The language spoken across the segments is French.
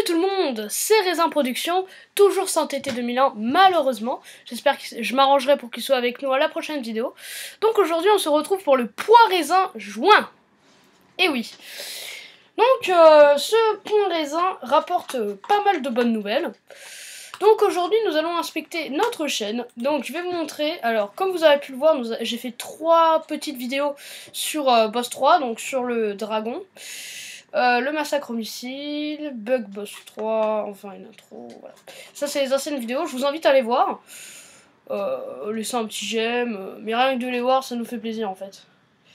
tout le monde, c'est Raisin Productions, toujours sans TT 2001 malheureusement. J'espère que je m'arrangerai pour qu'il soit avec nous à la prochaine vidéo. Donc aujourd'hui on se retrouve pour le pois raisin juin. Et oui. Donc ce pois raisin rapporte pas mal de bonnes nouvelles. Donc aujourd'hui nous allons inspecter notre chaîne. Donc je vais vous montrer, alors comme vous avez pu le voir, j'ai fait 3 petites vidéos sur Boss 3, donc sur le dragon. Le massacre homicide, Bug Boss 3, enfin une intro, voilà. Ça c'est les anciennes vidéos, je vous invite à les voir. Laissez un petit j'aime, mais rien que de les voir, ça nous fait plaisir en fait.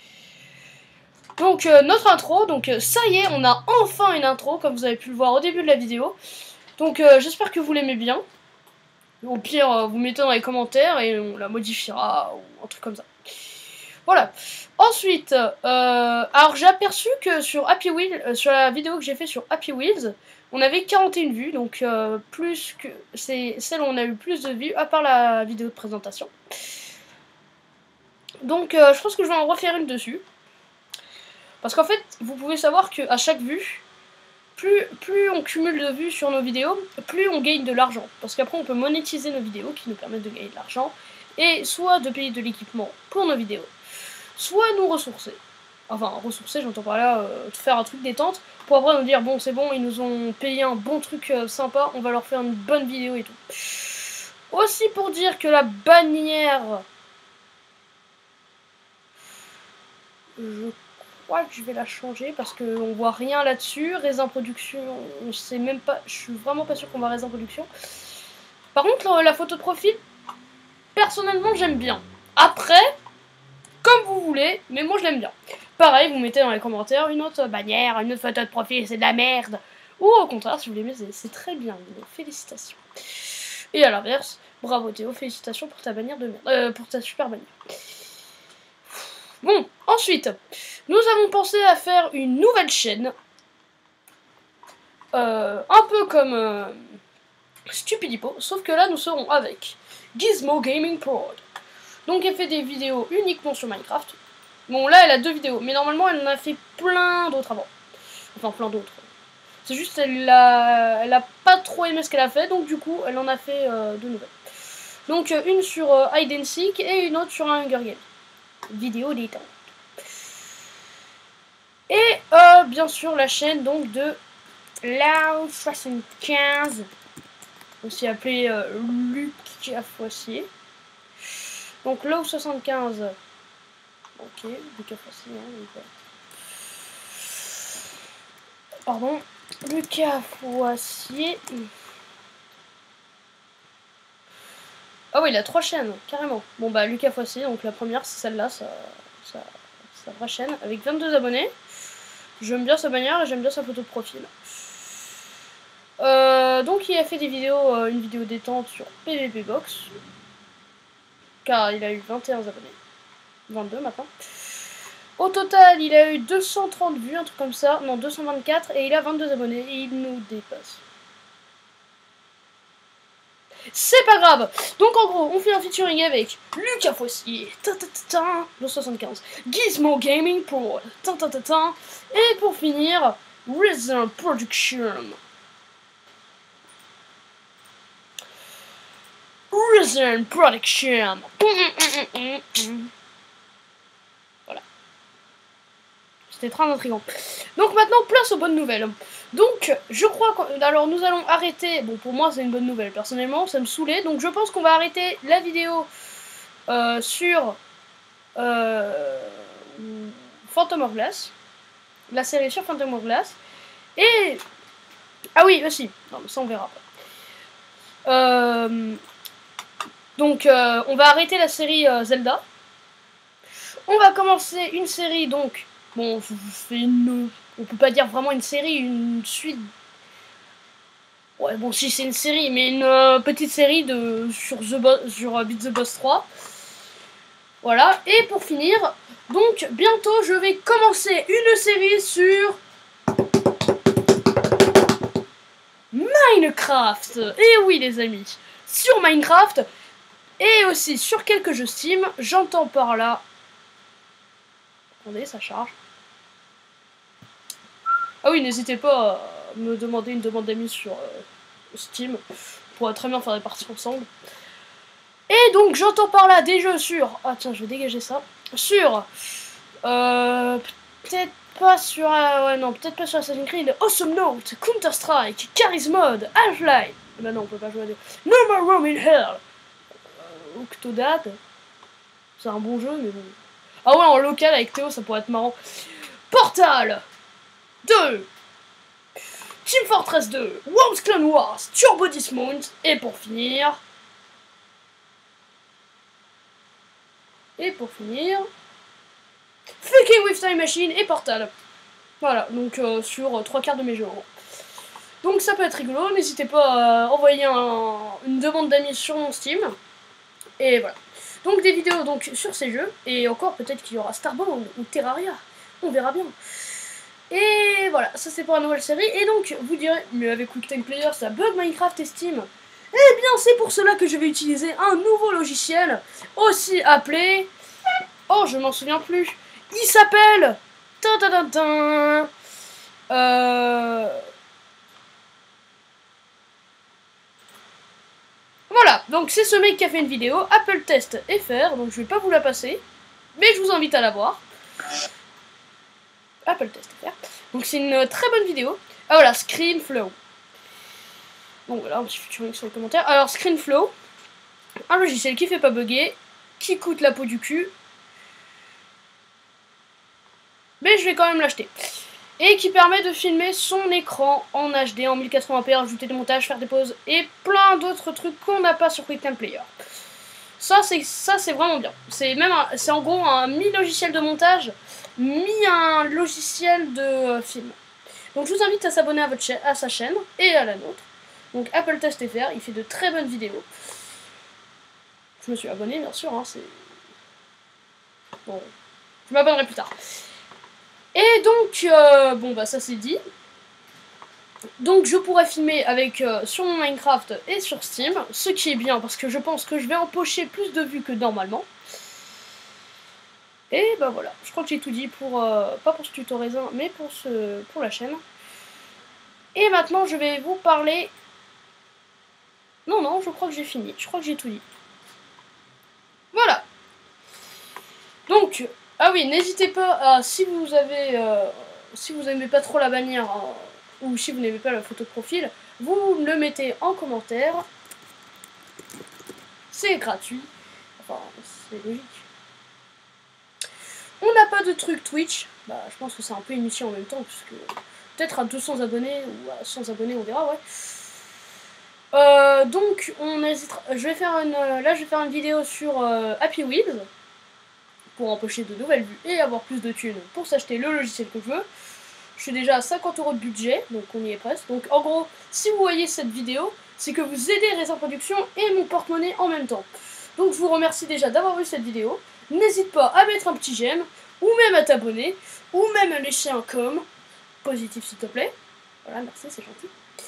Donc notre intro, donc ça y est, on a enfin une intro, comme vous avez pu le voir au début de la vidéo. Donc j'espère que vous l'aimez bien. Au pire, vous mettez dans les commentaires et on la modifiera ou un truc comme ça. Voilà. Ensuite, alors j'ai aperçu que sur Happy Wheels, sur la vidéo que j'ai fait sur Happy Wheels, on avait 41 vues, donc plus que c'est celle où on a eu plus de vues, à part la vidéo de présentation. Donc je pense que je vais en refaire une dessus. Parce qu'en fait, vous pouvez savoir qu'à chaque vue, plus on cumule de vues sur nos vidéos, plus on gagne de l'argent. Parce qu'après on peut monétiser nos vidéos qui nous permettent de gagner de l'argent, et soit de payer de l'équipement pour nos vidéos, soit nous ressourcer. Enfin, ressourcer, j'entends par là faire un truc détente, pour après nous dire, bon, c'est bon, ils nous ont payé un bon truc sympa, on va leur faire une bonne vidéo et tout. Aussi pour dire que la bannière... Je crois que je vais la changer, parce qu'on voit rien là-dessus. Raisin Production, on sait même pas, je suis vraiment pas sûr qu'on voit Raisin Production. Par contre, la photo de profil, personnellement, j'aime bien. Après... comme vous voulez, mais moi je l'aime bien. Pareil, vous mettez dans les commentaires une autre bannière, une autre photo de profil, c'est de la merde. Ou au contraire, si vous l'aimez, c'est très bien. Félicitations. Et à l'inverse, bravo Théo, félicitations pour ta bannière de merde. Pour ta super bannière. Bon, ensuite, nous avons pensé à faire une nouvelle chaîne. Un peu comme Stupidipo, sauf que là nous serons avec Gizmo Gaming Prod. Donc elle fait des vidéos uniquement sur Minecraft. Bon là elle a 2 vidéos, mais normalement elle en a fait plein d'autres avant. Enfin plein d'autres. C'est juste elle a pas trop aimé ce qu'elle a fait, donc du coup elle en a fait 2 nouvelles. Donc une sur Hide and Seek et une autre sur un Hunger Game. Vidéo détente. Et bien sûr la chaîne donc de Lao75, aussi appelé Lucas Foissier. Donc Low75, ok, Lucas Foissier, hein, pardon, Lucas Foissier. Ah oui, il a 3 chaînes, carrément. Bon bah Lucas Foissier, donc la première c'est celle-là, sa vraie chaîne, avec 22 abonnés. J'aime bien sa bannière et j'aime bien sa photo de profil. Donc il a fait des vidéos, une vidéo détente sur PvP Box. Car il a eu 21 abonnés. 22 maintenant. Au total, il a eu 230 vues, un truc comme ça. Non, 224. Et il a 22 abonnés. Et il nous dépasse. C'est pas grave. Donc en gros, on fait un featuring avec Lucas Foissier. Le 75. Gizmo Gaming Pro. Et pour finir, Raisin Production. Raisin Production. Voilà. C'était très intriguant. Donc maintenant, place aux bonnes nouvelles. Donc, je crois que... alors, nous allons arrêter... Bon, pour moi, c'est une bonne nouvelle. Personnellement, ça me saoulait. Donc, je pense qu'on va arrêter la vidéo sur Phantom of Glass. La série sur Phantom of Glass. Et... ah oui, aussi. Non, mais ça, on verra pas. Donc, on va arrêter la série Zelda. On va commencer une série, donc... bon, je vous fais une... on peut pas dire vraiment une série, une suite... ouais, bon, si c'est une série, mais une petite série sur Beat the Boss 3. Voilà, et pour finir, donc, bientôt, je vais commencer une série sur... Minecraft. Et oui, les amis, sur Minecraft... et aussi sur quelques jeux Steam, j'entends par là... attendez, ça charge. Ah oui, n'hésitez pas à me demander une demande d'amis sur Steam. On pourra très bien faire des parties ensemble. Et donc j'entends par là des jeux sur... Ah tiens, je vais dégager ça. Sur... peut-être pas sur... ouais non, peut-être pas sur Assassin's Creed. Awesome Note, Counter-Strike, Charisma Mode, Half-Life. Bah non, on peut pas jouer à des... No More Room in Hell. Octodad. C'est un bon jeu, mais bon... Ah ouais, en local avec Théo, ça pourrait être marrant. Portal 2, Team Fortress 2, Worms Clone Wars, Turbo Dismount, et pour finir... Fucking with Time Machine et Portal. Voilà, donc sur 3/4 de mes jeux. Donc ça peut être rigolo, n'hésitez pas à envoyer une demande d'amis sur mon Steam. Et voilà. Donc des vidéos donc sur ces jeux, et encore peut-être qu'il y aura Starbound ou Terraria. On verra bien. Et voilà, ça c'est pour la nouvelle série. Et donc vous direz, mais avec QuickTime Player ça bug Minecraft et Steam. Eh bien c'est pour cela que je vais utiliser un nouveau logiciel, aussi appelé... Oh, je m'en souviens plus. Il s'appelle... Voilà, donc c'est ce mec qui a fait une vidéo, Apple Test FR, donc je vais pas vous la passer, mais je vous invite à la voir. Apple Test FR. Donc c'est une très bonne vidéo. Ah voilà, ScreenFlow. Donc voilà, un petit featuring sur les commentaires. Alors ScreenFlow, un logiciel qui fait pas bugger, qui coûte la peau du cul, mais je vais quand même l'acheter. Et qui permet de filmer son écran en HD, en 1080p, ajouter des montages, faire des pauses, et plein d'autres trucs qu'on n'a pas sur QuickTime Player. Ça c'est vraiment bien. C'est en gros un mi-logiciel de montage, mi-un logiciel de film. Donc je vous invite à s'abonner à sa chaîne et à la nôtre. Donc Apple Test FR, il fait de très bonnes vidéos. Je me suis abonné bien sûr, hein, c'est... Bon, je m'abonnerai plus tard. Et donc, bon bah ça c'est dit. Donc je pourrais filmer avec sur mon Minecraft et sur Steam, ce qui est bien parce que je pense que je vais empocher plus de vues que normalement. Et bah voilà, je crois que j'ai tout dit pour, pas pour ce tuto raisin, mais pour la chaîne. Et maintenant je vais vous parler... Non, je crois que j'ai fini, je crois que j'ai tout dit. Voilà. Donc... Ah oui, n'hésitez pas à, si vous n'aimez pas trop la bannière, ou si vous n'aimez pas la photo de profil, vous le mettez en commentaire. C'est gratuit. Enfin, c'est logique. On n'a pas de truc Twitch. Bah, je pense que c'est un peu inutile en même temps, puisque peut-être à 200 abonnés, ou à 100 abonnés, on verra, ouais. Donc, on hésitera. Là, je vais faire une vidéo sur Happy Wheels, pour empocher de nouvelles vues et avoir plus de thunes pour s'acheter le logiciel que je veux. Je suis déjà à 50 € de budget, donc on y est presque. Donc en gros, si vous voyez cette vidéo, c'est que vous aidez Raisin Production et mon porte-monnaie en même temps. Donc je vous remercie déjà d'avoir vu cette vidéo. N'hésite pas à mettre un petit j'aime, ou même à t'abonner, ou même à laisser un com positif s'il te plaît. Voilà, merci, c'est gentil.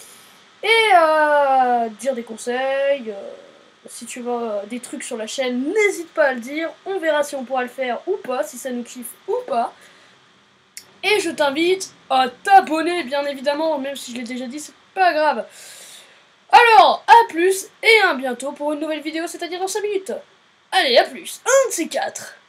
Et dire des conseils... Si tu veux des trucs sur la chaîne, n'hésite pas à le dire. On verra si on pourra le faire ou pas, si ça nous kiffe ou pas. Et je t'invite à t'abonner, bien évidemment, même si je l'ai déjà dit, c'est pas grave. Alors, à plus et à bientôt pour une nouvelle vidéo, c'est-à-dire dans 5 minutes. Allez, à plus, un de ces 4.